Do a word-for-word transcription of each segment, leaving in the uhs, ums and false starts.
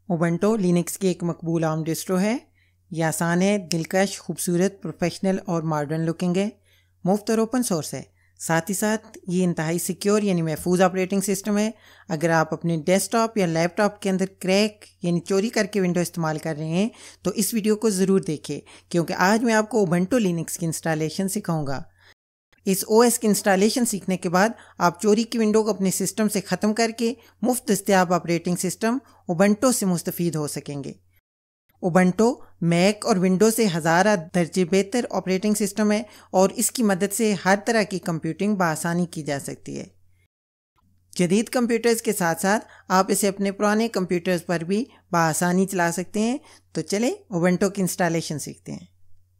Ubuntu Linux की एक मकबूल आम डिस्ट्रो है। यह आसान है, दिलकश, खूबसूरत, प्रोफेशनल और मॉडर्न लुकिंग है। मुफ्त और ओपन सोर्स है। साथ ही साथ ये इंतहाई सिक्योर यानी महफूज ऑपरेटिंग सिस्टम है। अगर आप अपने डेस्कटॉप या लैपटॉप के अंदर क्रैक यानी चोरी करके विंडो इस्तेमाल कर रहे हैं तो इस वीडियो को ज़रूर देखें, क्योंकि आज मैं आपको उबंटू लिनक्स की इंस्टॉलेशन सिखाऊंगा। इस ओएस की इंस्टॉलेशन सीखने के बाद आप चोरी की विंडो को अपने सिस्टम से ख़त्म करके मुफ्त दस्तयाब ऑपरेटिंग सिस्टम उबंटू से मुस्तफ़ीद हो सकेंगे। उबंटू मैक और विंडो से हज़ारा दर्जे बेहतर ऑपरेटिंग सिस्टम है और इसकी मदद से हर तरह की कंप्यूटिंग बआसानी की जा सकती है। जदीद कंप्यूटर्स के साथ साथ आप इसे अपने पुराने कंप्यूटर्स पर भी बआसानी चला सकते हैं। तो चलें उबंटू की इंस्टॉलेशन सीखते हैं।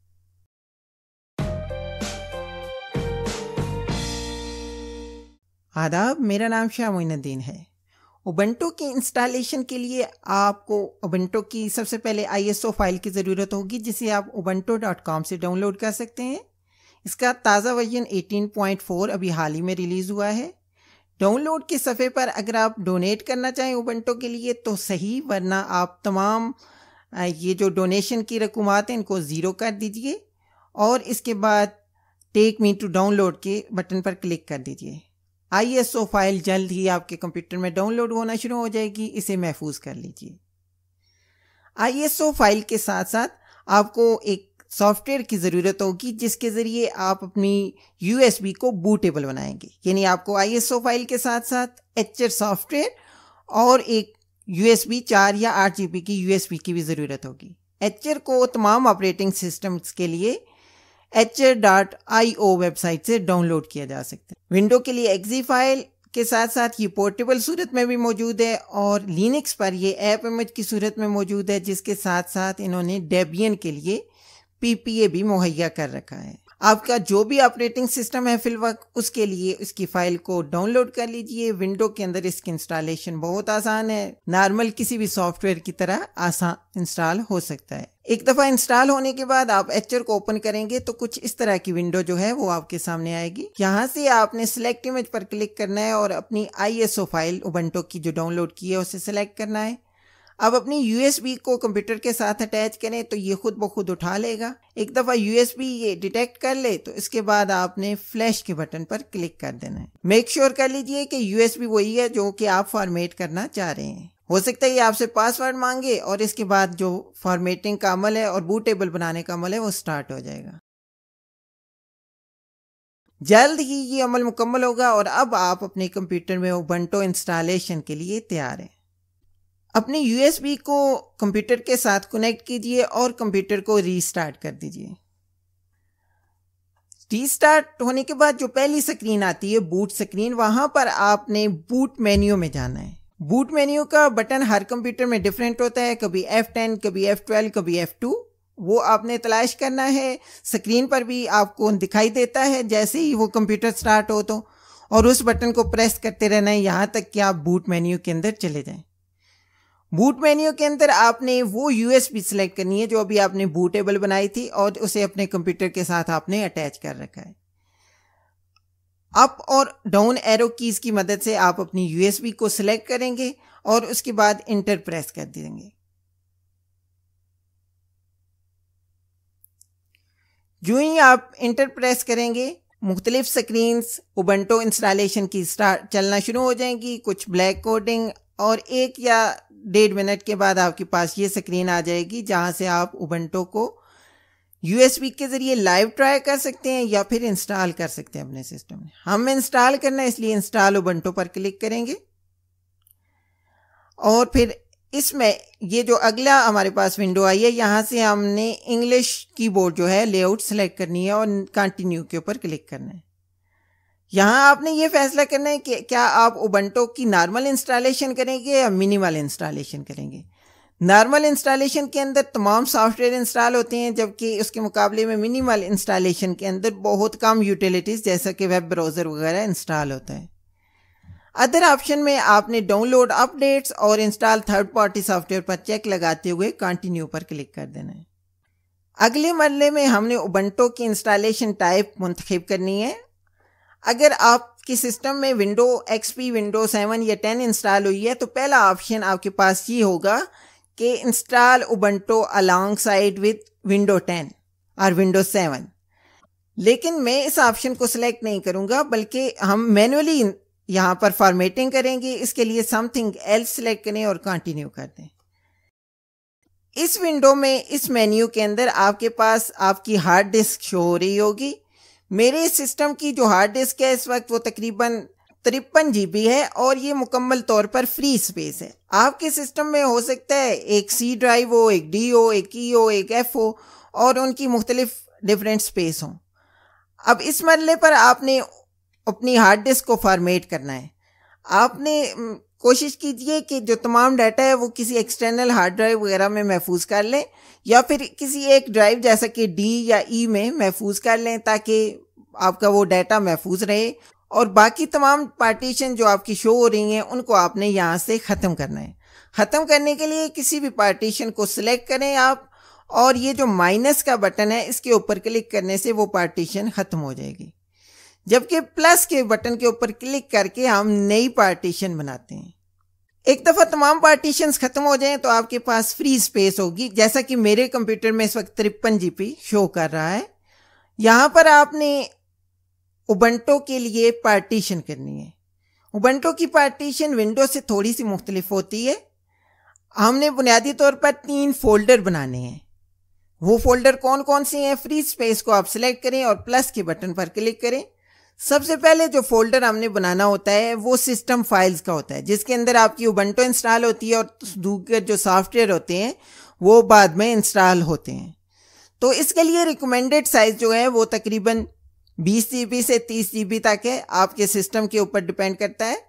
आदाब, मेरा नाम शाह मोइनुद्दीन है। उबंटू की इंस्टॉलेशन के लिए आपको उबंटू की सबसे पहले आईएसओ फाइल की ज़रूरत होगी, जिसे आप उबंटू डॉट कॉम से डाउनलोड कर सकते हैं। इसका ताज़ा वर्जन अठारह पॉइंट चार अभी हाल ही में रिलीज़ हुआ है। डाउनलोड के सफ़े पर अगर आप डोनेट करना चाहें उबंटू के लिए तो सही, वरना आप तमाम ये जो डोनेशन की रकूमात हैं इनको ज़ीरो कर दीजिए और इसके बाद टेक मी टू डाउनलोड के बटन पर क्लिक कर दीजिए। आईएसओ फाइल जल्द ही आपके कंप्यूटर में डाउनलोड होना शुरू हो जाएगी, इसे महफूज कर लीजिए। आईएसओ फाइल के साथ साथ आपको एक सॉफ्टवेयर की ज़रूरत होगी जिसके ज़रिए आप अपनी यूएसबी को बूटेबल बनाएंगे। यानी आपको आईएसओ फाइल के साथ साथ एचर सॉफ्टवेयर और एक यूएसबी चार या आठ जीबी की यूएसबी की भी ज़रूरत होगी। एचर को तमाम ऑपरेटिंग सिस्टम्स के लिए Etcher dot I O website से डाउनलोड किया जा सकता है। विंडो के लिए एक्जी फाइल के साथ साथ ये पोर्टेबल सूरत में भी मौजूद है और लिनक्स पर ये ऐप इमेज की सूरत में मौजूद है, जिसके साथ साथ इन्होंने डेबियन के लिए पीपीए भी मुहैया कर रखा है। आपका जो भी ऑपरेटिंग सिस्टम है फिलवक्त, उसके लिए इसकी फ़ाइल को डाउनलोड कर लीजिए। विंडो के अंदर इसकी इंस्टॉलेशन बहुत आसान है, नॉर्मल किसी भी सॉफ्टवेयर की तरह आसान इंस्टॉल हो सकता है। एक दफ़ा इंस्टॉल होने के बाद आप एचर को ओपन करेंगे तो कुछ इस तरह की विंडो जो है वो आपके सामने आएगी। यहाँ से आपने सिलेक्ट इमेज पर क्लिक करना है और अपनी आईएसओ फाइल उबंटू की जो डाउनलोड की है उसे सिलेक्ट करना है। अब अपनी यूएसबी को कंप्यूटर के साथ अटैच करें तो ये खुद ब खुद उठा लेगा। एक दफ़ा यूएसबी ये डिटेक्ट कर ले तो इसके बाद आपने फ्लैश के बटन पर क्लिक कर देना है। मेक श्योर कर लीजिए कि यूएसबी वही है जो कि आप फॉर्मेट करना चाह रहे हैं। हो सकता है ये आपसे पासवर्ड मांगे और इसके बाद जो फॉर्मेटिंग का अमल है और बूटेबल बनाने का अमल है वो स्टार्ट हो जाएगा। जल्द ही ये अमल मुकम्मल होगा और अब आप अपने कंप्यूटर में उबंटू इंस्टॉलेशन के लिए तैयार हैं। अपनी यूएसबी को कंप्यूटर के साथ कनेक्ट कीजिए और कंप्यूटर को रीस्टार्ट कर दीजिए। रीस्टार्ट होने के बाद जो पहली स्क्रीन आती है बूट स्क्रीन, वहां पर आपने बूट मेन्यू में जाना है। बूट मेन्यू का बटन हर कंप्यूटर में डिफरेंट होता है, कभी एफ टेन, कभी एफ ट्वेल्व, कभी एफ टू। वो आपने तलाश करना है। स्क्रीन पर भी आपको दिखाई देता है जैसे ही वो कंप्यूटर स्टार्ट हो तो, और उस बटन को प्रेस करते रहना है यहाँ तक कि आप बूट मेन्यू के अंदर चले जाएं। बूट मेन्यू के अंदर आपने वो यूएसबी सिलेक्ट करनी है जो अभी आपने बूटेबल बनाई थी और उसे अपने कंप्यूटर के साथ आपने अटैच कर रखा है। अप और डाउन एरो कीज की मदद से आप अपनी यूएसबी को सिलेक्ट करेंगे और उसके बाद इंटर प्रेस कर देंगे। जो ही आप इंटर प्रेस करेंगे मुख्तलिफ स्क्रीन्स उबंटू इंस्टॉलेशन की स्टार्ट चलना शुरू हो जाएंगी। कुछ ब्लैक कोडिंग और एक या डेढ़ मिनट के बाद आपके पास ये स्क्रीन आ जाएगी जहां से आप उबंटू को यूएसबी के ज़रिए लाइव ट्राई कर सकते हैं या फिर इंस्टॉल कर सकते हैं अपने सिस्टम में। हम इंस्टॉल करना है इसलिए इंस्टॉल उबंटू पर क्लिक करेंगे और फिर इसमें ये जो अगला हमारे पास विंडो आई है यहाँ से हमने इंग्लिश कीबोर्ड जो है लेआउट सेलेक्ट करनी है और कंटिन्यू के ऊपर क्लिक करना है। यहाँ आपने ये फैसला करना है कि क्या आप उबंटू की नॉर्मल इंस्टॉलेशन करेंगे या मिनिमल इंस्टॉलेशन करेंगे। नॉर्मल इंस्टॉलेशन के अंदर तमाम सॉफ्टवेयर इंस्टॉल होते हैं, जबकि उसके मुकाबले में मिनिमल इंस्टॉलेशन के अंदर बहुत कम यूटिलिटीज़ जैसा कि वेब ब्राउज़र वगैरह इंस्टॉल होता है। अदर ऑप्शन में आपने डाउनलोड अपडेट्स और इंस्टॉल थर्ड पार्टी सॉफ्टवेयर पर चेक लगाते हुए कंटिन्यू पर क्लिक कर देना है। अगले मरले में हमने उबंटू की इंस्टॉलेशन टाइप मुंतखब करनी है। अगर आपके सिस्टम में विंडो एक्सपी, विंडो सेवन या टेन इंस्टॉल हुई है तो पहला ऑप्शन आपके पास ये होगा कि install Ubuntu alongside with window ten और विंडो सेवन, लेकिन मैं इस ऑप्शन को सिलेक्ट नहीं करूंगा, बल्कि हम मैनुअली यहाँ पर फॉर्मेटिंग करेंगे। इसके लिए समथिंग एल्स सिलेक्ट करें और कंटिन्यू कर दें। इस विंडो में, इस मेन्यू के अंदर आपके पास आपकी हार्ड डिस्क शो हो रही होगी। मेरे सिस्टम की जो हार्ड डिस्क है इस वक्त वो तकरीबन तिरपन जी बी है और ये मुकम्मल तौर पर फ्री स्पेस है। आपके सिस्टम में हो सकता है एक सी ड्राइव हो, एक डी हो, एक ई हो, एक एफ हो और उनकी मुख्तलिफ डिफरेंट स्पेस हो। अब इस मरले पर आपने अपनी हार्ड डिस्क को फॉर्मेट करना है। आपने कोशिश कीजिए कि जो तमाम डाटा है वो किसी एक्सटर्नल हार्ड ड्राइव वगैरह में महफूज कर लें या फिर किसी एक ड्राइव जैसा कि डी या ई में महफूज कर लें, ताकि आपका वो डाटा महफूज रहे। और बाकी तमाम पार्टीशन जो आपकी शो हो रही हैं उनको आपने यहाँ से ख़त्म करना है। ख़त्म करने के लिए किसी भी पार्टीशन को सिलेक्ट करें आप, और ये जो माइनस का बटन है इसके ऊपर क्लिक करने से वो पार्टीशन ख़त्म हो जाएगी। जबकि प्लस के बटन के ऊपर क्लिक करके हम नई पार्टीशन बनाते हैं। एक दफ़ा तमाम पार्टीशंस ख़त्म हो जाएं तो आपके पास फ्री स्पेस होगी, जैसा कि मेरे कंप्यूटर में इस वक्त तिरपन जी बी शो कर रहा है। यहाँ पर आपने उबंटू के लिए पार्टीशन करनी है। उबंटू की पार्टीशन विंडो से थोड़ी सी मुख्तलिफ होती है। हमने बुनियादी तौर पर तीन फोल्डर बनाने हैं। वो फोल्डर कौन कौन से हैं? फ्री स्पेस को आप सिलेक्ट करें और प्लस के बटन पर क्लिक करें। सबसे पहले जो फोल्डर हमने बनाना होता है वो सिस्टम फाइल्स का होता है, जिसके अंदर आपकी उबंटू इंस्टॉल होती है और दूसरे जो सॉफ्टवेयर होते हैं वो बाद में इंस्टॉल होते हैं। तो इसके लिए रिकमेंडेड साइज जो है वो तकरीबन बीस जी बी से तीस जी बी तक है, आपके सिस्टम के ऊपर डिपेंड करता है।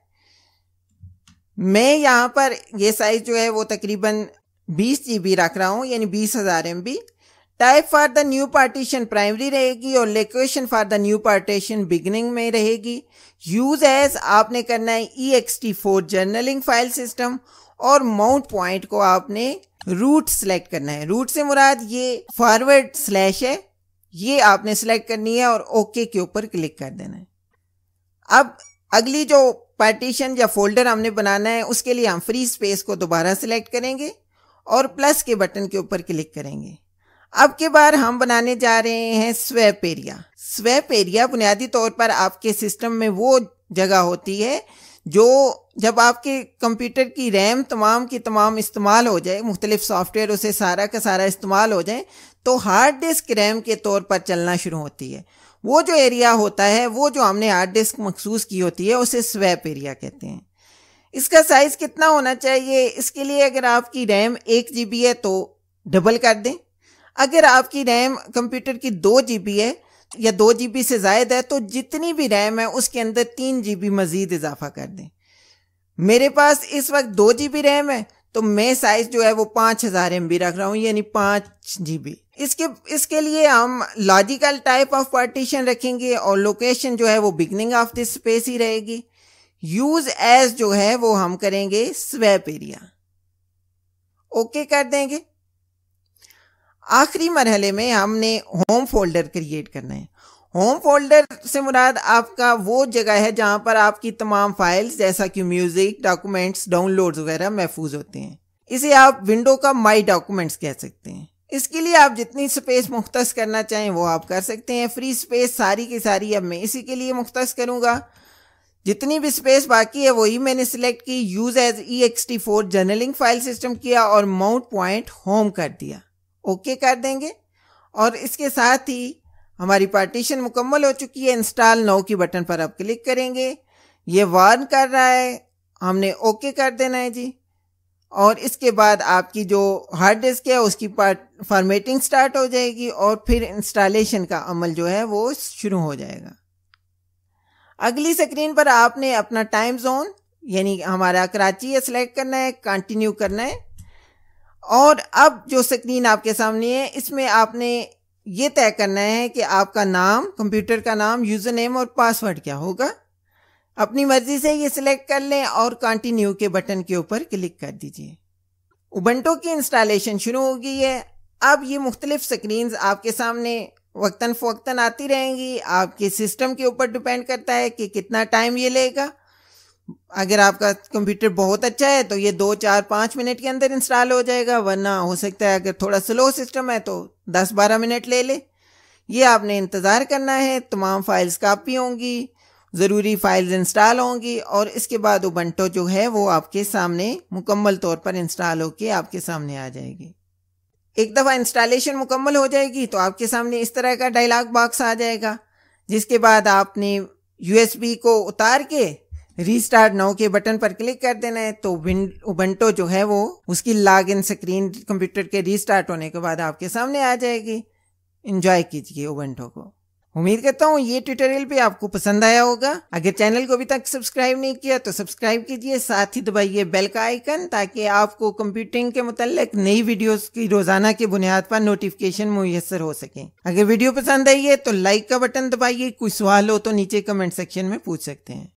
मैं यहाँ पर ये साइज जो है वो तकरीबन बीस जी बी रख रहा हूँ, यानी बीस हज़ार M B. Type for the new partition primary रहेगी और location for the new partition beginning में रहेगी। यूज एज आपने करना है E X T four journaling file system और माउंट पॉइंट को आपने रूट सेलेक्ट करना है। रूट से मुराद ये फॉरवर्ड स्लैश है, ये आपने सेलेक्ट करनी है और ओके के ऊपर क्लिक कर देना है। अब अगली जो पार्टीशन या फोल्डर हमने बनाना है उसके लिए हम फ्री स्पेस को दोबारा सिलेक्ट करेंगे और प्लस के बटन के ऊपर क्लिक करेंगे। अब के बार हम बनाने जा रहे हैं स्वैप एरिया। स्वैप एरिया बुनियादी तौर पर आपके सिस्टम में वो जगह होती है जो जब आपके कंप्यूटर की रैम तमाम की तमाम इस्तेमाल हो जाए, मुख्तलिफ सॉफ्टवेयर उसे सारा का सारा इस्तेमाल हो जाए, तो हार्ड डिस्क रैम के तौर पर चलना शुरू होती है। वो जो एरिया होता है, वो जो हमने हार्ड डिस्क मखसूस की होती है, उसे स्वैप एरिया कहते हैं। इसका साइज़ कितना होना चाहिए? इसके लिए अगर आपकी रैम एक जी बी है तो डबल कर दें। अगर आपकी रैम कंप्यूटर की दो जी बी है या दो जी बी से ज़ायद है तो जितनी भी रैम है उसके अंदर तीन जी बी मज़ीद इजाफा कर दें। मेरे पास इस वक्त दो जी बी रैम है तो मैं साइज़ जो है वो पाँच हज़ार एम बी रख रहा हूँ, यानी पाँच जी बी। इसके इसके लिए हम लॉजिकल टाइप ऑफ पार्टीशन रखेंगे और लोकेशन जो है वो बिगनिंग ऑफ दिस स्पेस ही रहेगी। यूज एज जो है वो हम करेंगे स्वैप एरिया, ओके कर देंगे। आखिरी मरहले में हमने होम फोल्डर क्रिएट करना है। होम फोल्डर से मुराद आपका वो जगह है जहां पर आपकी तमाम फाइल्स जैसा कि म्यूजिक, डॉक्यूमेंट्स, डाउनलोड्स वगैरह महफूज होते हैं। इसे आप विंडो का माई डॉक्यूमेंट्स कह सकते हैं। इसके लिए आप जितनी स्पेस मुख्तस करना चाहें वो आप कर सकते हैं। फ्री स्पेस सारी की सारी अब मैं इसी के लिए मुख्तस करूंगा। जितनी भी स्पेस बाकी है वही मैंने सिलेक्ट की। Use as E X T four journaling file system किया और माउंट पॉइंट होम कर दिया, ओके कर देंगे। और इसके साथ ही हमारी पार्टीशन मुकम्मल हो चुकी है। इंस्टॉल नाउ की बटन पर आप क्लिक करेंगे, ये वार्न कर रहा है, हमने ओके कर देना है जी। और इसके बाद आपकी जो हार्ड डिस्क है उसकी फॉर्मेटिंग स्टार्ट हो जाएगी और फिर इंस्टॉलेशन का अमल जो है वो शुरू हो जाएगा। अगली स्क्रीन पर आपने अपना टाइम जोन यानी हमारा कराची है सिलेक्ट करना है, कंटिन्यू करना है। और अब जो स्क्रीन आपके सामने है इसमें आपने ये तय करना है कि आपका नाम, कंप्यूटर का नाम, यूज़र नेम और पासवर्ड क्या होगा। अपनी मर्जी से ये सिलेक्ट कर लें और कंटिन्यू के बटन के ऊपर क्लिक कर दीजिए। उबंटू की इंस्टॉलेशन शुरू हो गई है। अब ये मुख्तलिफ स्क्रीन्स आपके सामने वक्तन फ़वक्तन आती रहेंगी। आपके सिस्टम के ऊपर डिपेंड करता है कि कितना टाइम ये लेगा। अगर आपका कंप्यूटर बहुत अच्छा है तो ये दो चार पाँच मिनट के अंदर इंस्टॉल हो जाएगा, वरना हो सकता है अगर थोड़ा स्लो सिस्टम है तो दस बारह मिनट ले ले। ये आपने इंतज़ार करना है, तमाम फाइल्स कॉपी होंगी, ज़रूरी फाइल्स इंस्टॉल होंगी और इसके बाद उबंटू जो है वो आपके सामने मुकम्मल तौर पर इंस्टॉल होके आपके सामने आ जाएगी। एक दफ़ा इंस्टॉलेशन मुकम्मल हो जाएगी तो आपके सामने इस तरह का डायलॉग बॉक्स आ जाएगा, जिसके बाद आपने यूएसबी को उतार के रीस्टार्ट नाउ के बटन पर क्लिक कर देना है। तो उबंटू जो है वो उसकी लॉगिन स्क्रीन कंप्यूटर के रीस्टार्ट होने के बाद आपके सामने आ जाएगी। एंजॉय कीजिए उबंटू को। उम्मीद करता हूँ ये ट्यूटोरियल भी आपको पसंद आया होगा। अगर चैनल को अभी तक सब्सक्राइब नहीं किया तो सब्सक्राइब कीजिए, साथ ही दबाइए बेल का आइकन ताकि आपको कंप्यूटिंग के मुताल्लिक नई वीडियोस की रोजाना की बुनियाद पर नोटिफिकेशन मुयस्सर हो सके। अगर वीडियो पसंद आई है तो लाइक का बटन दबाइए, कोई सवाल हो तो नीचे कमेंट सेक्शन में पूछ सकते हैं।